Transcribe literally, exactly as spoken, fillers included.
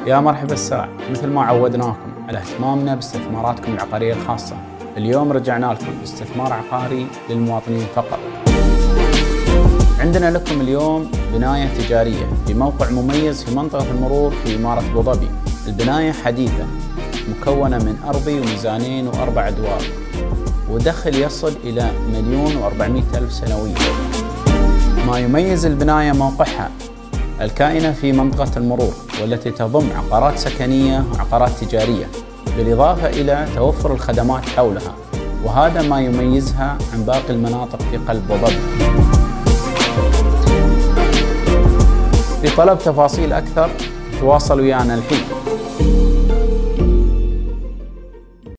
يا مرحبا الساع، مثل ما عودناكم على اهتمامنا باستثماراتكم العقارية الخاصة. اليوم رجعنا لكم باستثمار عقاري للمواطنين فقط. عندنا لكم اليوم بناية تجارية بموقع مميز في منطقة المرور في إمارة أبو ظبي. البناية حديثة مكونة من أرضي وميزانين وأربع أدوار، ودخل يصل إلى مليون وأربعمائة ألف سنويا. ما يميز البناية موقعها الكائنة في منطقة المرور، والتي تضم عقارات سكنية وعقارات تجارية، بالإضافة إلى توفر الخدمات حولها، وهذا ما يميزها عن باقي المناطق في قلب أبو ظبي. في طلب تفاصيل أكثر تواصلوا ويانا الحين.